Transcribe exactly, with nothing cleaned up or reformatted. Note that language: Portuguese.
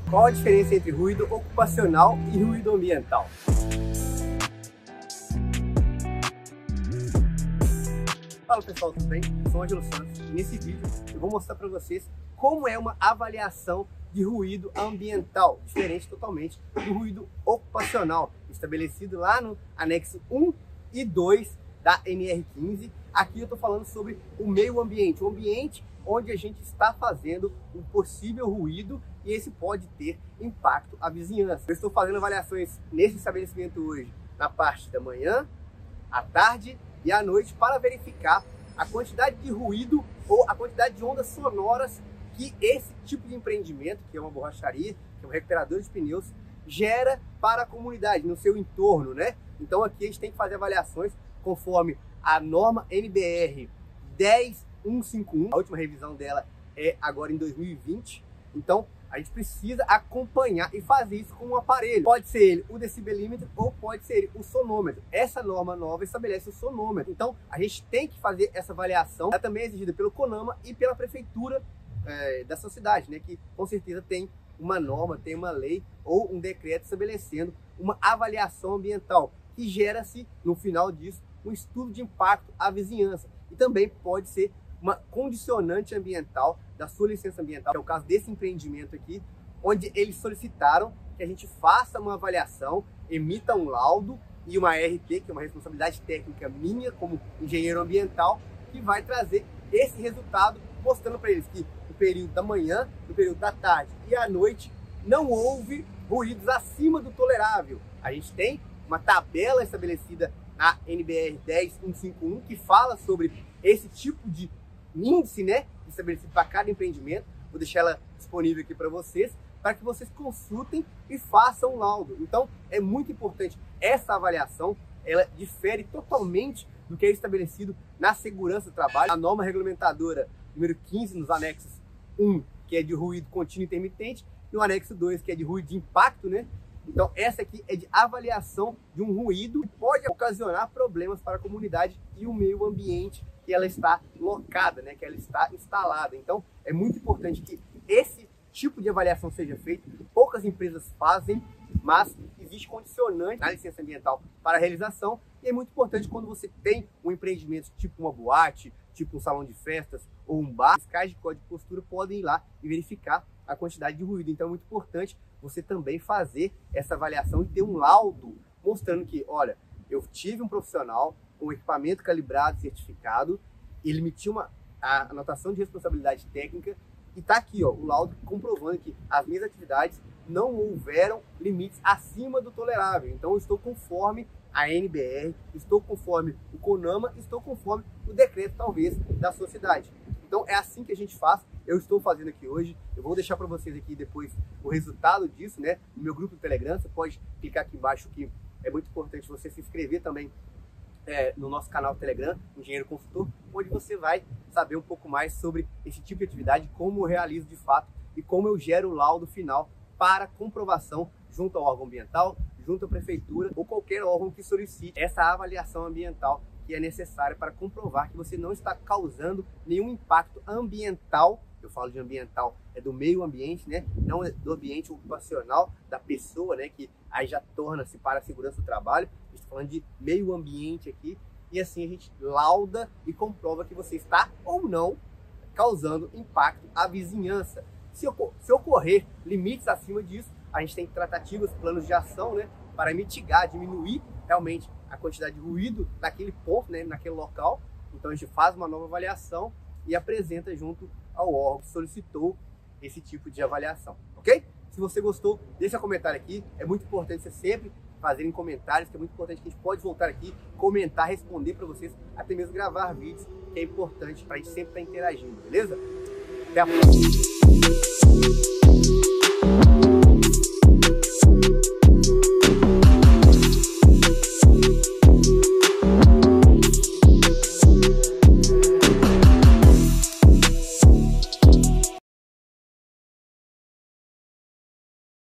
Qual a diferença entre ruído ocupacional e ruído ambiental? Fala pessoal, tudo bem? Eu sou o Ângelo Santos e nesse vídeo eu vou mostrar para vocês como é uma avaliação de ruído ambiental, diferente totalmente do ruído ocupacional, estabelecido lá no anexo um e dois da N R quinze. Aqui eu estou falando sobre o meio ambiente, o ambiente onde a gente está fazendo um possível ruído e esse pode ter impacto à vizinhança. Eu estou fazendo avaliações nesse estabelecimento hoje, na parte da manhã, à tarde e à noite, para verificar a quantidade de ruído ou a quantidade de ondas sonoras que esse tipo de empreendimento, que é uma borracharia, que é um recuperador de pneus, gera para a comunidade, no seu entorno, né? Então aqui a gente tem que fazer avaliações conforme a norma N B R dez mil cento e cinquenta e um, a última revisão dela é agora em dois mil e vinte, então a gente precisa acompanhar e fazer isso com um aparelho. Pode ser ele o decibelímetro ou pode ser ele o sonômetro. Essa norma nova estabelece o sonômetro, então a gente tem que fazer essa avaliação. Ela também é exigida pelo CONAMA e pela prefeitura é, da sua cidade, né, que com certeza tem uma norma, tem uma lei ou um decreto estabelecendo uma avaliação ambiental, que gera-se, no final disso, um estudo de impacto à vizinhança. E também pode ser uma condicionante ambiental da sua licença ambiental, que é o caso desse empreendimento aqui, onde eles solicitaram que a gente faça uma avaliação, emita um laudo e uma R T, que é uma responsabilidade técnica minha como engenheiro ambiental, que vai trazer esse resultado, mostrando para eles que no período da manhã, no período da tarde e à noite não houve ruídos acima do tolerável. A gente tem uma tabela estabelecida na N B R dez mil cento e cinquenta e um que fala sobre esse tipo de índice, né, estabelecido para cada empreendimento. Vou deixar ela disponível aqui para vocês, para que vocês consultem e façam um laudo. Então é muito importante essa avaliação, ela difere totalmente do que é estabelecido na segurança do trabalho. A norma regulamentadora número quinze nos anexos um, que é de ruído contínuo intermitente, e o anexo dois, que é de ruído de impacto, né? Então essa aqui é de avaliação de um ruído que pode ocasionar problemas para a comunidade e o meio ambiente que ela está locada, né, que ela está instalada. Então é muito importante que esse tipo de avaliação seja feito. Poucas empresas fazem, mas existe condicionante na licença ambiental para a realização, e é muito importante quando você tem um empreendimento tipo uma boate, tipo um salão de festas ou um bar, fiscais de código de postura podem ir lá e verificar a quantidade de ruído. Então é muito importante você também fazer essa avaliação e ter um laudo mostrando que, olha, eu tive um profissional com equipamento calibrado, certificado, ele emitiu uma a anotação de responsabilidade técnica e está aqui, ó, o laudo comprovando que as minhas atividades não houveram limites acima do tolerável. Então eu estou conforme a N B R, estou conforme o CONAMA, estou conforme o decreto, talvez, da sua cidade. Então é assim que a gente faz. Eu estou fazendo aqui hoje, eu vou deixar para vocês aqui depois o resultado disso, né, no meu grupo do Telegram. Você pode clicar aqui embaixo, que é muito importante você se inscrever também é, no nosso canal do Telegram, Engenheiro Consultor, onde você vai saber um pouco mais sobre esse tipo de atividade, como eu realizo de fato e como eu gero o laudo final para comprovação junto ao órgão ambiental, junto à prefeitura ou qualquer órgão que solicite essa avaliação ambiental que é necessária para comprovar que você não está causando nenhum impacto ambiental. Eu falo de ambiental, é do meio ambiente, né? Não é do ambiente ocupacional da pessoa, né? Que aí já torna-se para a segurança do trabalho. Estou falando de meio ambiente aqui, e assim a gente lauda e comprova que você está ou não causando impacto à vizinhança. Se, ocor se ocorrer limites acima disso, a gente tem tratativas, planos de ação, né? Para mitigar, diminuir realmente a quantidade de ruído naquele ponto, né? Naquele local. Então a gente faz uma nova avaliação e apresenta junto ao órgão que solicitou esse tipo de avaliação, ok? Se você gostou, deixa um comentário aqui. É muito importante você sempre fazerem comentários, que é muito importante que a gente pode voltar aqui, comentar, responder para vocês, até mesmo gravar vídeos, que é importante para a gente sempre estar interagindo, beleza? Até a próxima!